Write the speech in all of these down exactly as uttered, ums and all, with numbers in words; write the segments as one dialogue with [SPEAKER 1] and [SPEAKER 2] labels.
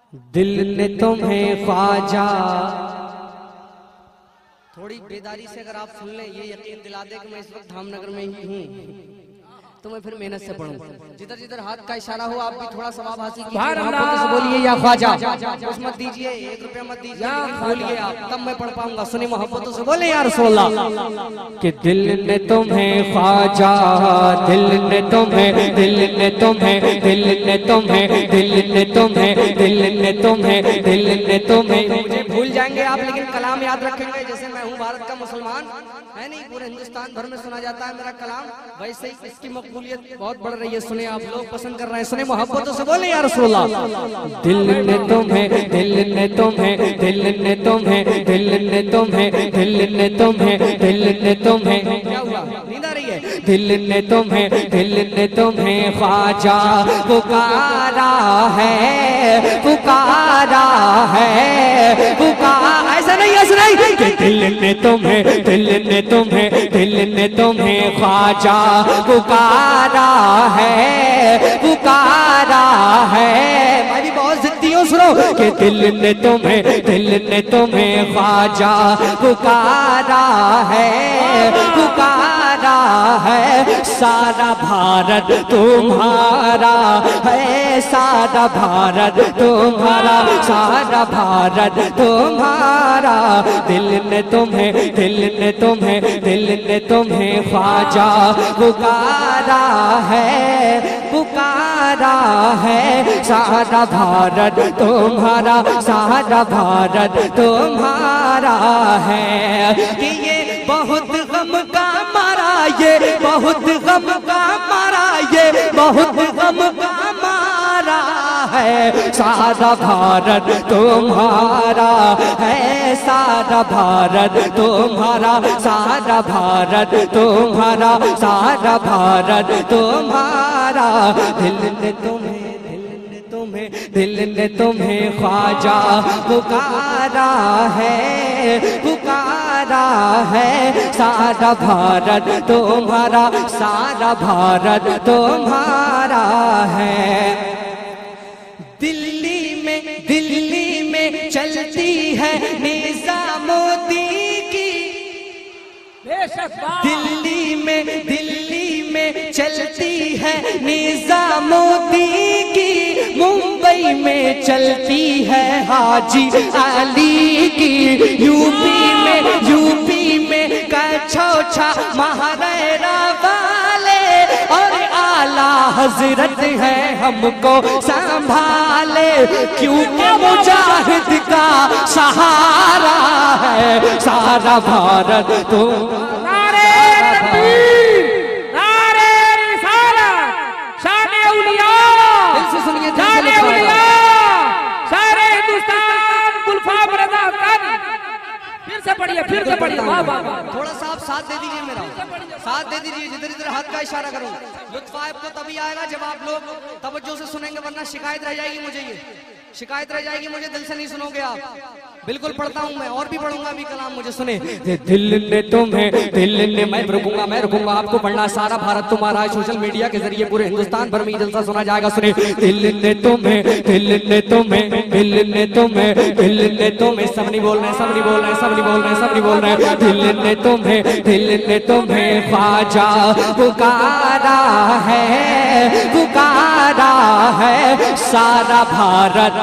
[SPEAKER 1] दिल ने तुम्हें ख्वाजा। थोड़ी बेदारी से अगर आप सुन लें, ये यकीन दिला दे कि मैं इस वक्त धामनगर में ही हूँ, तो मैं फिर मेहनत से पढ़ूं। जिधर जिधर हाथ का इशारा हो आप भी थोड़ा सवाब हासिल कीजिए। मोहब्बत से बोलिए या ख्वाजा, कुछ मत दीजिए, एक रुपया मत दीजिए, बोलिए आप, तब मैं पढ़ पाऊंगा। सुनिए मोहब्बतों से बोले या रसूल अल्लाह कि दिल ने तुम्हें ख्वाजा, दिल ने तुम्हें, दिल ने तुम्हें, दिल ने तुम्हें, दिल ने तुम्हें, दिल ने तुम्हें, दिल ने तुम्हें। मुझे भूल जाएंगे आप, लेकिन कलाम याद रखेंगे। जैसे मैं हूँ भारत का मुसलमान, है नहीं, पूरे हिंदुस्तान भर में सुना जाता है मेरा कलाम, वैसे ही इसकी मकबूलियत बहुत बढ़ रही है। सुने, आप लोग पसंद कर रहे हैं। सुने मोहब्बतों से बोले या रसूल अल्लाह। दिल ने तुम्हें, दिल ने तुम्हें, दिल ने तुम्हें, दिल ने तुम्हें, दिल ने तुम्हें, दिल ने तुम्हें। क्या हुआ, नींद आ रही है? दिल ने तुम्हें, दिल ने तुम्हें ख्वाजा पुकारा है, पुकारा है, पुकारा। ऐसा नहीं, ऐसा नहीं कि दिल ने तुम्हें, दिल ने तुम्हें, दिल ने तुम्हें ख्वाजा पुकारा है, पुकारा है। मैं भी बहुत जिद्दी हूँ, सुनो कि दिल ने तुम्हें, दिल ने तुम्हें ख्वाजा पुकारा है, पुकारा है। सारा भारत तुम्हारा है, सारा भारत तुम्हारा, सारा भारत तुम्हारा। दिल ने तुम्हें, दिल ने तुम्हें, दिल ने तुम्हें ख्वाजा पुकारा है, पुकारा है। सारा भारत तुम्हारा, सारा भारत तुम्हारा है। कि ये बहुत गम का मारा, ये बहुत गम का मारा, ये बहुत गम का मारा है। सारा भारत तुम्हारा है, सारा भारत तुम्हारा, सारा भारत तुम्हारा, सारा भारत तुम्हारा। दिल ने तुम्हें, दिल ने तुम्हें, दिल ने तुम्हें ख्वाजा पुकारा है, पुकारा है। सारा भारत तुम्हारा, सारा भारत तुम्हारा है। दिल्ली में, दिल्ली में चलती है निजामुद्दीन की, दिल्ली में, दिल्ली में चलती है निजामुद्दीन की। मुंबई में चलती है हाजी अली की। यूपी में, यूपी में कछोछा महाराणा वाले और आला हजरत है हमको संभाले। क्योंकि मुजाहिद का सहारा है सारा भारत। तो
[SPEAKER 2] नारे तकबीर, नारे रिसालत, शान औलिया,
[SPEAKER 1] दिल से सुनिए, दिल
[SPEAKER 2] शान
[SPEAKER 1] से
[SPEAKER 2] औलिया, सारे हिंदुस्तान गुलफा बरदा कानी। फिर से पढ़िए, फिर से पढ़िए। वाह वाह,
[SPEAKER 1] थोड़ा सा आप साथ दे दीजिए, मेरा साथ दे दीजिए। जिधर जिधर हाथ का इशारा करूं, लुत्फ आपको तभी आएगा जब आप लोग तवज्जो से सुनेंगे, वरना शिकायत रह जाएगी मुझे, ये शिकायत रह जाएगी मुझे, दिल से नहीं सुनोगे आप। बिल्कुल पढ़ता हूं मैं, और भी पढ़ूंगा अभी कलाम, मुझे सुने। दिल ने तुम्हें, दिल ने, मैं रुकूंगा, मैं रुकूंगा, आपको पढ़ना। सारा भारत तुम्हारा है, सोशल मीडिया के जरिए पूरे हिंदुस्तान भर में जलसा सुना जाएगा। सुने, दिल ने तुम्हें, दिल ने तुम्हें, दिल ने तुम्हें, दिल ने तुम्हें। सब नहीं बोल रहे, सब नहीं बोल रहे, सब नहीं बोल रहे, सब नहीं बोल रहे। दिल ने तुम्हें, दिल ने तुम्हें ख्वाजा पुकारा है, पुकारा है। सारा भारत,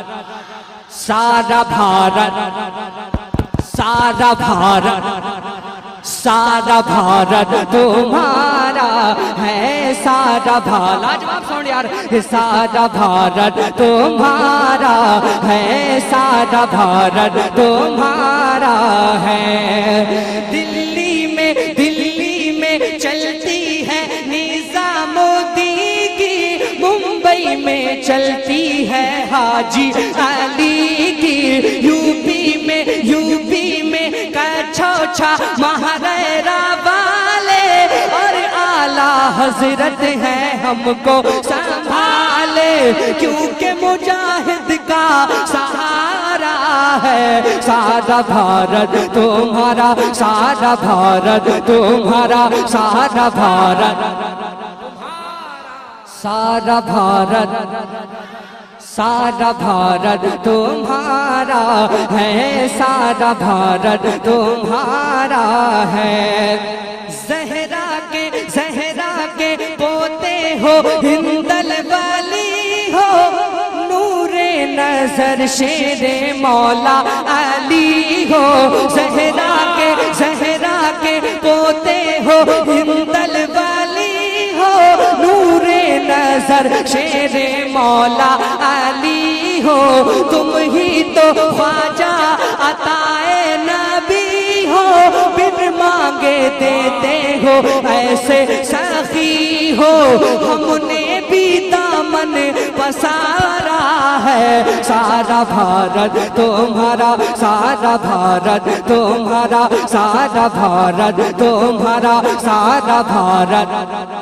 [SPEAKER 1] सारा भारत, सारा भारत, सारा भारत तुम्हारा है, सारा भारत। लाजवाब साउंड यार। सारा भारत तुम्हारा है, सारा भारत तुम्हारा है। दिल्ली में, दिल्ली में चलती है निजामुद्दीन की। मुंबई में चलती है हाजी अली की। यूपी में, यूपी में कछोछा महाराणा वाले और आला हजरत है हमको संभाले। क्योंकि मुजाहिद का सहारा है सारा भारत तुम्हारा, सारा भारत तुम्हारा, सारा भारत, सारा भारत, सारा भारत तुम्हारा है, सारा भारत तुम्हारा है। जहरा के जहरा के पोते हो, हिंदल वाली हो, नूरे नजर शेरे मौला अली हो। जहरा के जहरा के पोते हो, हिंदल वाली हो, नूरे नजर शेरे मौला अली हो। तुम ही तो ख्वाजा अताए नबी हो, बिन मांगे देते हो ऐसे सखी हो। हमने भी दामन पसारा है, सारा भारत तुम्हारा, सारा भारत तुम्हारा, सारा भारत तुम्हारा, सारा भारत,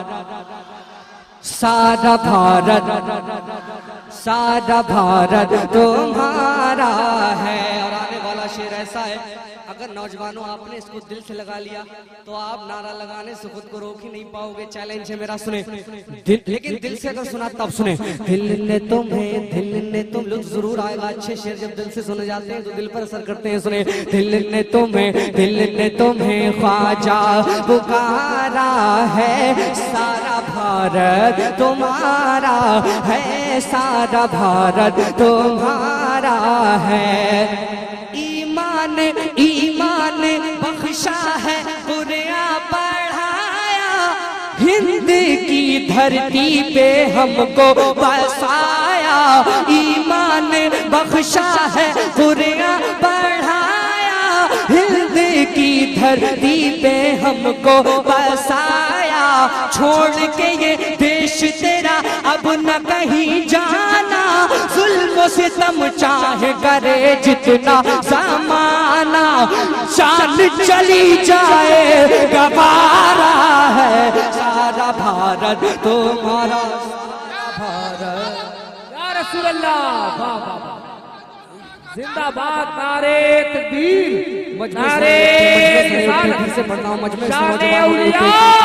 [SPEAKER 1] सारा भारत, सारा भारत तुम्हारा है। और आने वाला शेर ऐसा है, अगर नौजवानों आपने इसको दिल से लगा लिया तो आप नारा लगाने से खुद को रोक ही नहीं पाओगे। चैलेंज है मेरा, सुने दिल, लेकिन दिल से अगर सुना तब सुने। दिल ने तुम्हें, दिल ने तुम, लुत्फ जरूर आएगा। अच्छे शेर जब दिल से सुने जाते हैं तो दिल पर असर करते हैं। सुने, दिल ने तुम्हें, दिल ने तुम्हें ख्वाजा पुकारा है, सारा भारत तुम्हारा है, सारा भारत तुम्हारा है। ईमान ईमान बख्शा है, कुरान पढ़ाया, हिंद की धरती पे हमको बसाया। ईमान बख्शा है, कुरान पढ़ाया, हिंद की धरती पे हमको बसाया। छोड़ के ये देश तेरा अब न कहीं जाना, जुल्म सितम चाहे करे जितना ज़माना, जान चली जाए गवारा है, सारा भारत तुम्हारा, भारत।
[SPEAKER 2] या रसूल अल्लाह, वाह वाह वाह, जिंदाबाद, नारे तकबीर, नारे रिसालत,
[SPEAKER 1] से पढ़ता हूँ मजमे
[SPEAKER 2] शाने औलिया।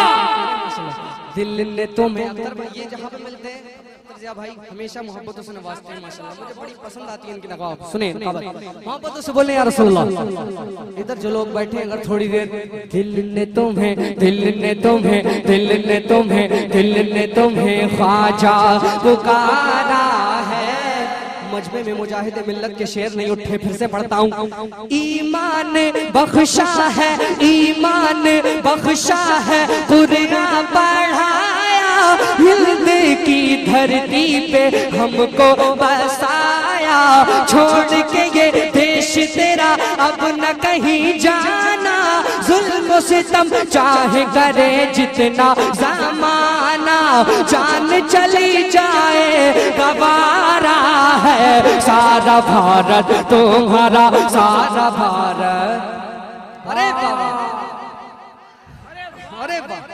[SPEAKER 1] दिल ने तुम्हें, अख्तर भाई ये जहाँ पे मिलते हैं भाई हमेशा मोहब्बतों से नवाजते हैं माशाल्लाह, मुझे बड़ी पसंद आती है इनकी नवाब। सुने मोहब्बतों से बोले या रसूल अल्लाह। इधर जो लोग बैठे हैं अगर थोड़ी देर, दिल ने तुम्हें, दिल ने तुम्हें, दिल ने तुम्हें, दिल ने तुम्हें ख्वाजा पुकारा है। मजमे में मुजाहिद मिल्लत के शेर नहीं उठे, फिर से पढ़ता हूँ। ईमान बख्शा है, ईमान बख्शा है, कुरान पढ़ाया, हिंद की धरती पे हमको बसाया। छोड़ के ये देश तेरा अब न कहीं जाना, जुल्म सितम चाहे करे जितना ज़माना, जान चली जाए गवारा है, सारा भारत तुम्हारा, सारा भारत। अरे बाबा, अरे बाबा,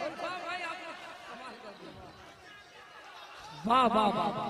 [SPEAKER 2] वाह वाह वाह,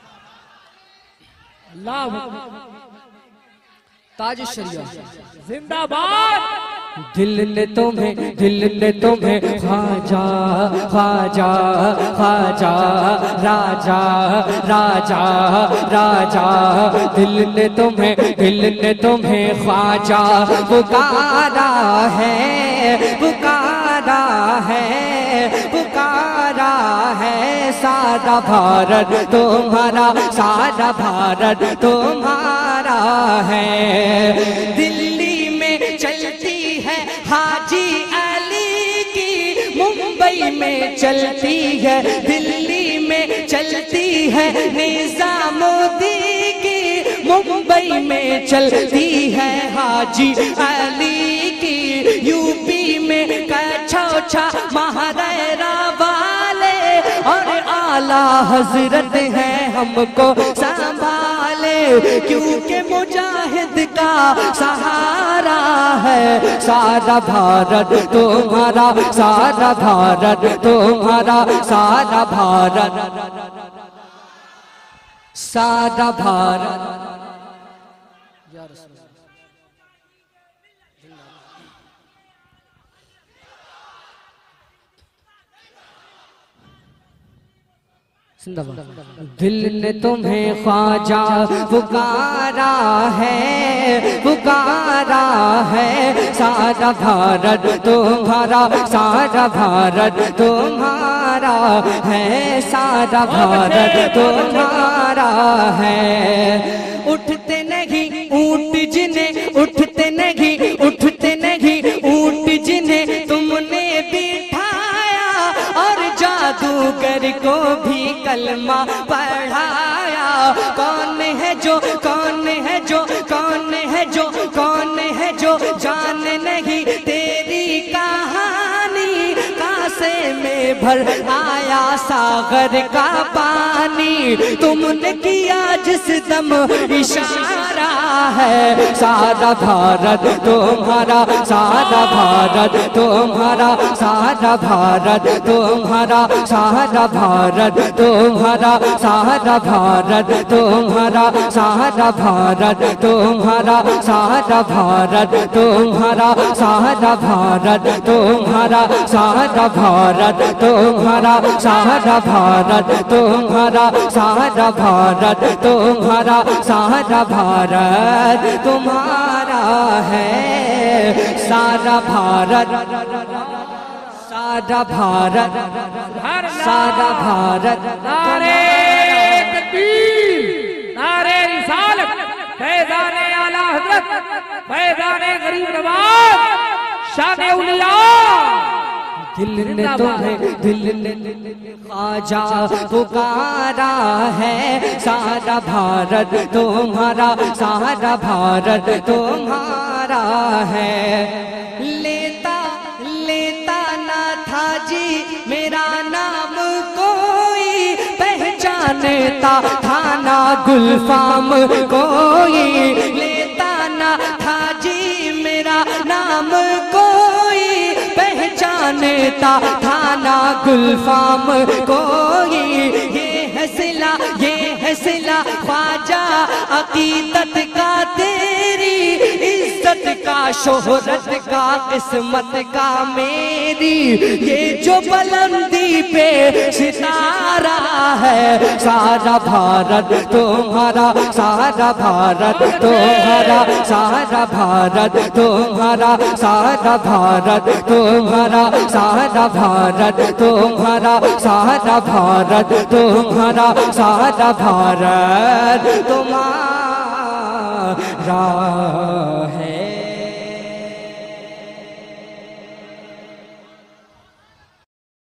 [SPEAKER 2] अल्लाह,
[SPEAKER 1] ताज शरिया
[SPEAKER 2] जिंदाबाद।
[SPEAKER 1] दिल ने तुम्हें, दिल ने तुम्हें ख्वाजा, ख्वाजा, ख्वाजा, राजा, राजा, राजा। दिल ने तुम्हें, दिल ने तुम्हें ख्वाजा पुकारा है, पुकारा है, पुकारा है। सारा भारत तुम्हारा, सारा भारत तुम्हारा है। दिल्ली में चलती है हाजी अली की, मुंबई में चलती है, दिल्ली में चलती है निजामुद्दीन की, मुंबई में चलती है हाजी अली की, यूपी में कछौछा महादैरा वाले और आला हजरत है हमको संभाले, क्योंकि मुजाहिद का सहारा है। सारा भारत तुम्हारा, सारा भारत तुम्हारा, सारा भारत, सारा भारत। दिल ने तुम्हें ख्वाजा पुकारा है, पुकारा है, सारा भारत तुम्हारा, सारा भारत तुम्हारा है, सारा भारत तुम्हारा है। उठते नहीं ऊंट जिन्हें, उठते नहीं, उठते नहीं ऊंट जिन्हें तुमने बिठाया, और जादूगर को भी कलमा पढ़ाया। कौन है जो, कौन है जो, कौन है जो, कौन है जो जान नहीं तेरी कहानी। कासे में भर आया सागर का पानी, तुमने किया जिस दम इशारा है। सारा भारत तुम्हारा, सारा भारत तुम्हारा, सारा भारत तुम्हारा, सारा भारत तुम्हारा, सारा भारत तुम्हारा, सारा भारत तुम्हारा, सारा भारत तुम्हारा, सारा भारत तुम्हारा, सारा भारत तुम्हारा, सारा भारत तुम्हारा, सारा भारत तुम्हारा, सारा भारत तुम्हारा है। सारा भारत, सारा भारत, सारा भारत।
[SPEAKER 2] नारे तकबीर, नारे रिसालत, फैज़ाने आला हज़रत, फैज़ाने गरीब नवाज, शान औलिया।
[SPEAKER 1] दिल ने तुम्हें, दिल ने ख्वाजा पुकारा है, सारा भारत तुम्हारा, सारा भारत तुम्हारा है। लेता लेता ना था जी मेरा नाम कोई, पहचानता था ना गुलफाम कोई। लेता ना था जी मेरा नाम कोई, पहचानता था ना गुलफाम कोई। ये है सिला, ये है सिला ख्वाजा अकीदत का तेरी, इज्जत का, शोहरत का, किस्मत का मेरी। ये जो बुलंदी पे सितारा है, सारा भारत तुम्हारा, सारा भारत तुम्हारा, सारा भारत तुम्हारा, सारा भारत तुम्हारा, सारा भारत तुम्हारा, सारा भारत तुम्हारा, सारा भारत तुम्हारा है।